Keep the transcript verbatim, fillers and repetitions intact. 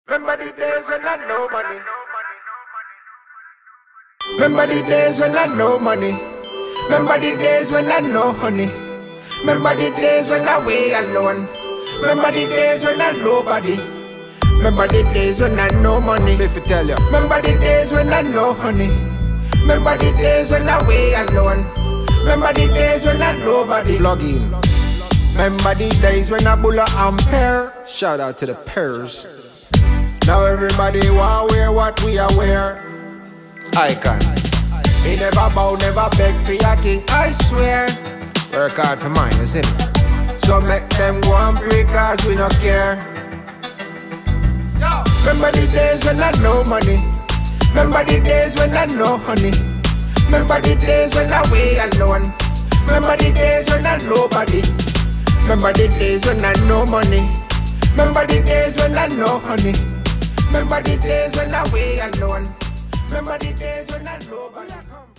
Remember the days when I no money. Remember the days when I no money. Remember the days when I no honey. Remember the days when I way alone. Remember the days when I nobody. Remember the days when I no money. If I tell you. Remember the days when I no honey. Remember the days when I way alone. Remember the days when I nobody. Log in. Remember the days when I bull a ampere. Shout out to the pairs. Now everybody want wear what we are wear. Icon. Me never bow, never beg for your thing, I swear. Work hard for mine, you see me? So make them go and break cause we don't care. Remember the days when I no money. Remember the days when I no honey. Remember the days when I way alone. Remember the days when I nobody. Remember the days when I no money. Remember the days when I no honey. Remember the days when I way alone. Remember the days when I nobody.